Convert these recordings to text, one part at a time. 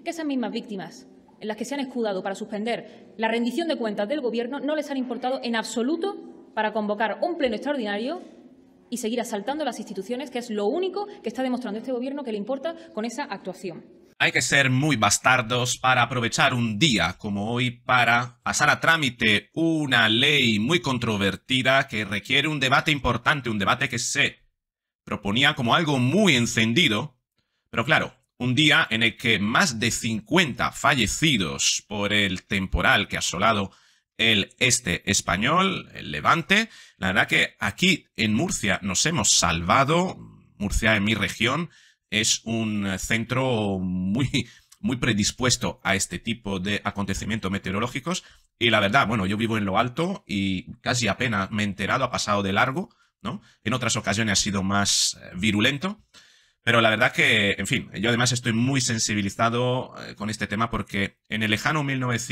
que esas mismas víctimas en las que se han escudado para suspender la rendición de cuentas del Gobierno no les han importado en absoluto para convocar un pleno extraordinario y seguir asaltando las instituciones, que es lo único que está demostrando este Gobierno que le importa con esa actuación. Hay que ser muy bastardos para aprovechar un día como hoy para pasar a trámite una ley muy controvertida que requiere un debate importante, un debate que se proponía como algo muy encendido, pero claro, un día en el que más de 50 fallecidos por el temporal que ha asolado el este español, el Levante. La verdad que aquí en Murcia nos hemos salvado. Murcia, en mi región, es un centro muy predispuesto a este tipo de acontecimientos meteorológicos. Y la verdad, bueno, yo vivo en lo alto y casi apenas me he enterado, ha pasado de largo, ¿no? En otras ocasiones ha sido más virulento. Pero la verdad que, en fin, yo además estoy muy sensibilizado con este tema porque en el lejano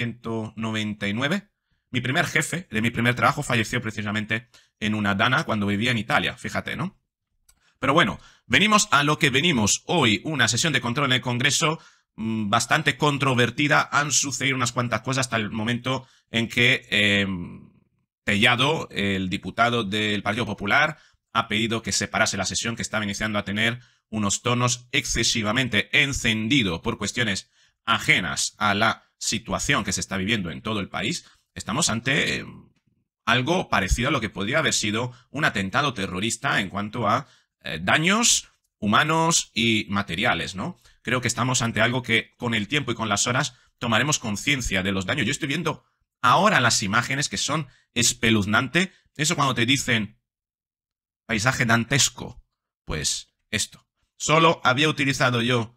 1999, mi primer jefe de mi primer trabajo falleció precisamente en una dana cuando vivía en Italia, fíjate, ¿no? Pero bueno, venimos a lo que venimos. Hoy, una sesión de control en el Congreso bastante controvertida. Han sucedido unas cuantas cosas hasta el momento en que Tellado, el diputado del Partido Popular, ha pedido que se parase la sesión, que estaba iniciando a tener unos tonos excesivamente encendidos por cuestiones ajenas a la situación que se está viviendo en todo el país. Estamos ante algo parecido a lo que podría haber sido un atentado terrorista en cuanto a daños humanos y materiales, ¿no? Creo que estamos ante algo que con el tiempo y con las horas tomaremos conciencia de los daños. Yo estoy viendo ahora las imágenes que son espeluznantes. Eso cuando te dicen paisaje dantesco, pues esto. Solo había utilizado yo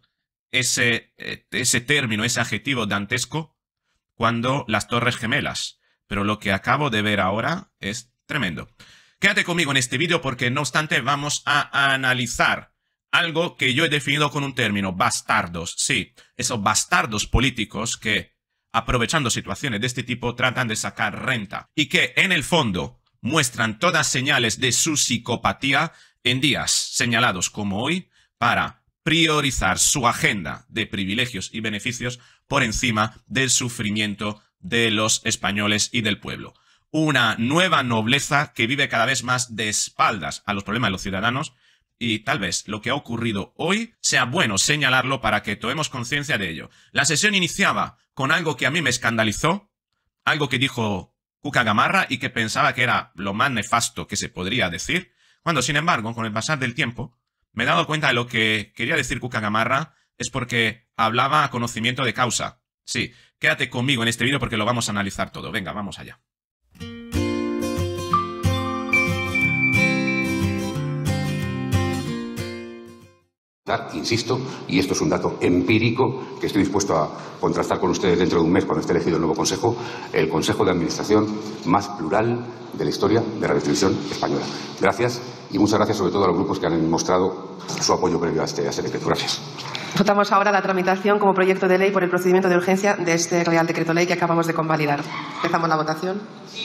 ese término, ese adjetivo dantesco, cuando las Torres Gemelas. Pero lo que acabo de ver ahora es tremendo. Quédate conmigo en este vídeo porque, no obstante, vamos a analizar algo que yo he definido con un término, bastardos. Sí, esos bastardos políticos que, aprovechando situaciones de este tipo, tratan de sacar renta y que, en el fondo, muestran todas señales de su psicopatía en días señalados como hoy para priorizar su agenda de privilegios y beneficios por encima del sufrimiento de los españoles y del pueblo. Una nueva nobleza que vive cada vez más de espaldas a los problemas de los ciudadanos, y tal vez lo que ha ocurrido hoy sea bueno señalarlo para que tomemos conciencia de ello. La sesión iniciaba con algo que a mí me escandalizó, algo que dijo Cuca Gamarra y que pensaba que era lo más nefasto que se podría decir, cuando, sin embargo, con el pasar del tiempo, me he dado cuenta de lo que quería decir Cuca Gamarra es porque hablaba a conocimiento de causa. Sí, quédate conmigo en este vídeo porque lo vamos a analizar todo. Venga, vamos allá. Insisto, y esto es un dato empírico que estoy dispuesto a contrastar con ustedes dentro de un mes cuando esté elegido el nuevo Consejo, el Consejo de Administración más plural de la historia de Radio Televisión Española. Gracias y muchas gracias sobre todo a los grupos que han mostrado su apoyo previo a este decreto. Gracias. Votamos ahora la tramitación como proyecto de ley por el procedimiento de urgencia de este Real Decreto Ley que acabamos de convalidar. Empezamos la votación.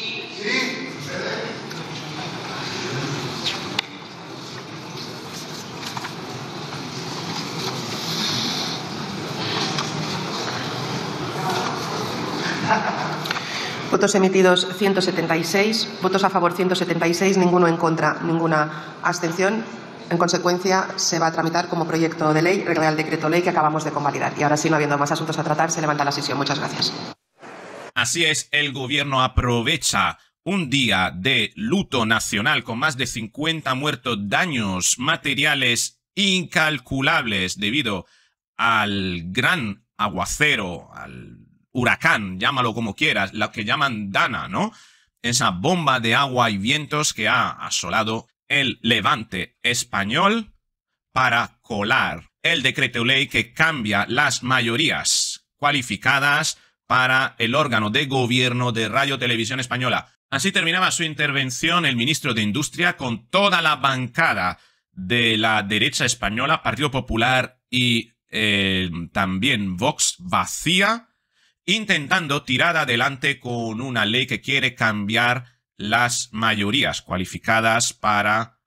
Votos emitidos 176, votos a favor 176, ninguno en contra, ninguna abstención. En consecuencia, se va a tramitar como proyecto de ley el Real Decreto Ley que acabamos de convalidar. Y ahora sí, no habiendo más asuntos a tratar, se levanta la sesión. Muchas gracias. Así es, el gobierno aprovecha un día de luto nacional con más de 50 muertos, daños materiales incalculables debido al gran aguacero, al huracán, llámalo como quieras, lo que llaman Dana, ¿no? Esa bomba de agua y vientos que ha asolado el Levante español para colar el decreto ley que cambia las mayorías cualificadas para el órgano de gobierno de Radio Televisión Española. Así terminaba su intervención el ministro de Industria con toda la bancada de la derecha española, Partido Popular y también Vox vacía, intentando tirar adelante con una ley que quiere cambiar las mayorías cualificadas para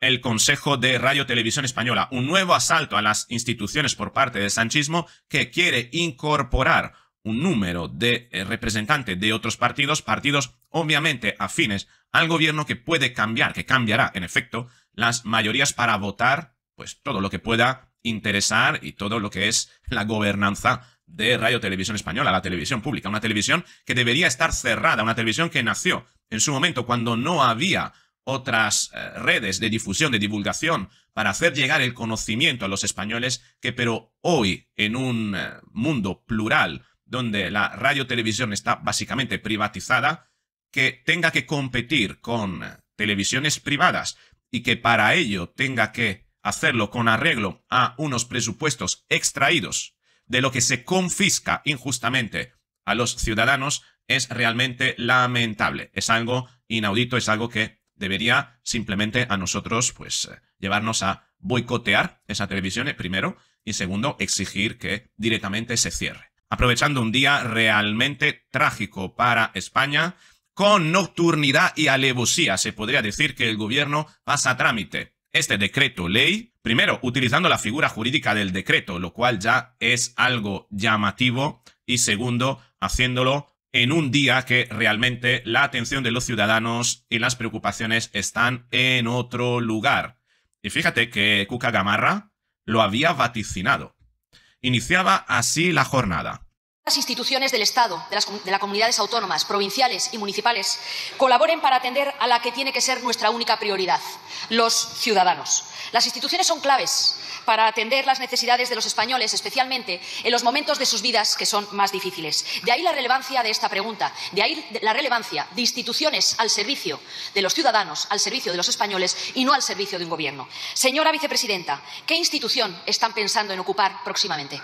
el Consejo de Radio Televisión Española, un nuevo asalto a las instituciones por parte del sanchismo que quiere incorporar un número de representantes de otros partidos obviamente afines al gobierno, que puede cambiar, que cambiará en efecto las mayorías para votar pues todo lo que pueda interesar y todo lo que es la gobernanza de Radio Televisión Española, la televisión pública, una televisión que debería estar cerrada, una televisión que nació en su momento cuando no había otras redes de difusión, de divulgación, para hacer llegar el conocimiento a los españoles, pero hoy, en un mundo plural, donde la radio-televisión está básicamente privatizada, que tenga que competir con televisiones privadas y que para ello tenga que hacerlo con arreglo a unos presupuestos extraídos de lo que se confisca injustamente a los ciudadanos, es realmente lamentable. Es algo inaudito, es algo que debería simplemente a nosotros pues llevarnos a boicotear esa televisión, primero, y segundo, exigir que directamente se cierre. Aprovechando un día realmente trágico para España, con nocturnidad y alevosía se podría decir que el gobierno pasa a trámite este decreto ley, primero utilizando la figura jurídica del decreto, lo cual ya es algo llamativo, y segundo, haciéndolo en un día que realmente la atención de los ciudadanos y las preocupaciones están en otro lugar. Y fíjate que Cuca Gamarra lo había vaticinado. Iniciaba así la jornada. Las instituciones del Estado, de las comunidades autónomas, provinciales y municipales, colaboren para atender a la que tiene que ser nuestra única prioridad, los ciudadanos. Las instituciones son claves para atender las necesidades de los españoles, especialmente en los momentos de sus vidas que son más difíciles. De ahí la relevancia de esta pregunta, de ahí la relevancia de instituciones al servicio de los ciudadanos, al servicio de los españoles y no al servicio de un gobierno. Señora vicepresidenta, ¿qué institución están pensando en ocupar próximamente?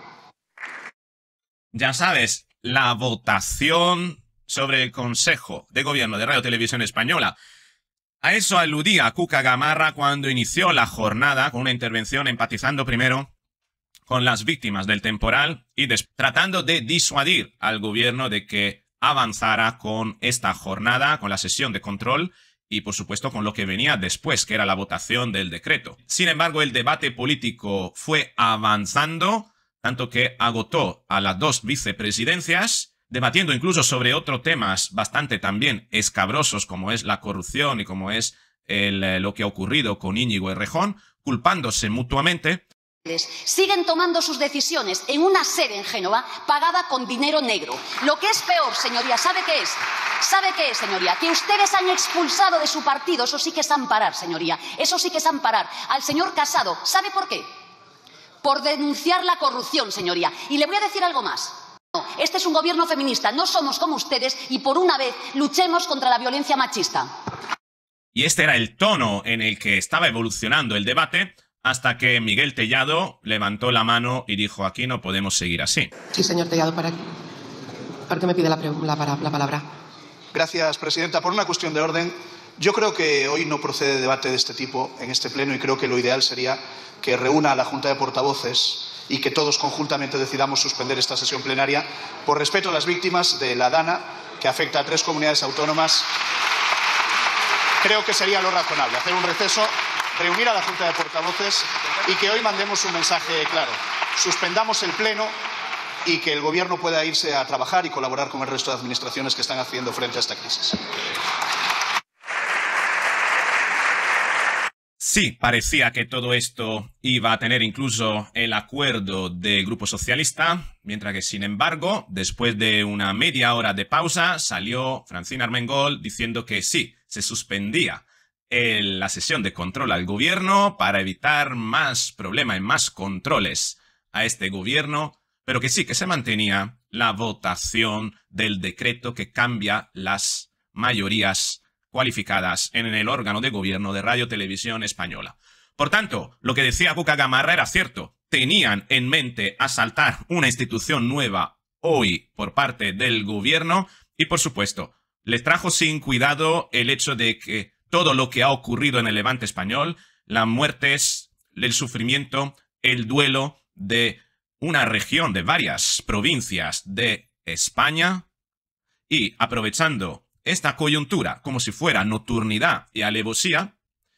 Ya sabes, la votación sobre el Consejo de Gobierno de Radio Televisión Española. A eso aludía Cuca Gamarra cuando inició la jornada con una intervención empatizando primero con las víctimas del temporal y tratando de disuadir al gobierno de que avanzara con esta jornada, con la sesión de control y, por supuesto, con lo que venía después, que era la votación del decreto. Sin embargo, el debate político fue avanzando, tanto que agotó a las dos vicepresidencias, debatiendo incluso sobre otros temas bastante también escabrosos, como es la corrupción y como es lo que ha ocurrido con Íñigo Errejón, culpándose mutuamente. Siguen tomando sus decisiones en una sede en Génova pagada con dinero negro. Lo que es peor, señoría, ¿sabe qué es? ¿Sabe qué es, señoría? Que ustedes han expulsado de su partido, eso sí que es amparar, señoría, eso sí que es amparar al señor Casado. ¿Sabe por qué? Por denunciar la corrupción, señoría. Y le voy a decir algo más. No, este es un gobierno feminista, no somos como ustedes y por una vez luchemos contra la violencia machista. Y este era el tono en el que estaba evolucionando el debate hasta que Miguel Tellado levantó la mano y dijo: aquí no podemos seguir así. Sí, señor Tellado, ¿para qué me pide la palabra? Gracias, presidenta. Por una cuestión de orden, yo creo que hoy no procede debate de este tipo en este pleno y creo que lo ideal sería que reúna a la Junta de Portavoces y que todos conjuntamente decidamos suspender esta sesión plenaria por respeto a las víctimas de la DANA, que afecta a 3 comunidades autónomas. Creo que sería lo razonable hacer un receso, reunir a la Junta de Portavoces y que hoy mandemos un mensaje claro. Suspendamos el pleno y que el Gobierno pueda irse a trabajar y colaborar con el resto de administraciones que están haciendo frente a esta crisis. Sí, parecía que todo esto iba a tener incluso el acuerdo del Grupo Socialista, mientras que, sin embargo, después de una media hora de pausa, salió Francina Armengol diciendo que sí, se suspendía la sesión de control al gobierno para evitar más problemas y más controles a este gobierno, pero que sí, que se mantenía la votación del decreto que cambia las mayorías cualificadas en el órgano de gobierno de Radio Televisión Española. Por tanto, lo que decía Cuca Gamarra era cierto. Tenían en mente asaltar una institución nueva hoy por parte del gobierno y, por supuesto, les trajo sin cuidado el hecho de que todo lo que ha ocurrido en el Levante español, las muertes, el sufrimiento, el duelo de una región, de varias provincias de España, y aprovechando esta coyuntura como si fuera nocturnidad y alevosía,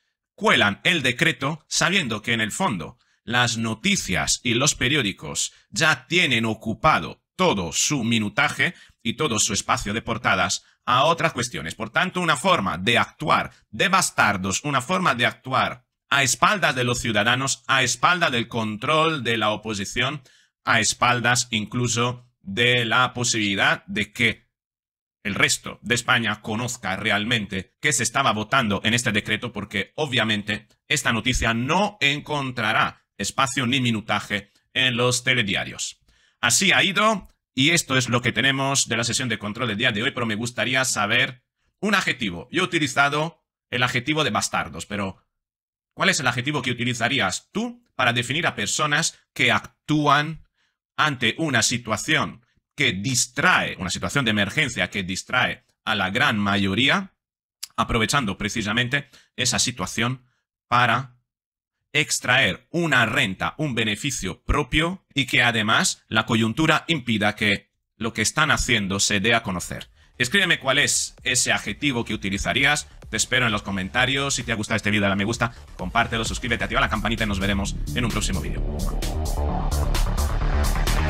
cuelan el decreto sabiendo que en el fondo las noticias y los periódicos ya tienen ocupado todo su minutaje y todo su espacio de portadas a otras cuestiones. Por tanto, una forma de actuar de bastardos, una forma de actuar a espaldas de los ciudadanos, a espaldas del control de la oposición, a espaldas incluso de la posibilidad de que el resto de España conozca realmente que se estaba votando en este decreto, porque obviamente esta noticia no encontrará espacio ni minutaje en los telediarios. Así ha ido, y esto es lo que tenemos de la sesión de control del día de hoy, pero me gustaría saber un adjetivo. Yo he utilizado el adjetivo de bastardos, pero ¿cuál es el adjetivo que utilizarías tú para definir a personas que actúan ante una situación que distrae, una situación de emergencia que distrae a la gran mayoría, aprovechando precisamente esa situación para extraer una renta, un beneficio propio, y que además la coyuntura impida que lo que están haciendo se dé a conocer? Escríbeme cuál es ese adjetivo que utilizarías. Te espero en los comentarios. Si te ha gustado este vídeo, dale a me gusta, compártelo, suscríbete, activa la campanita y nos veremos en un próximo vídeo.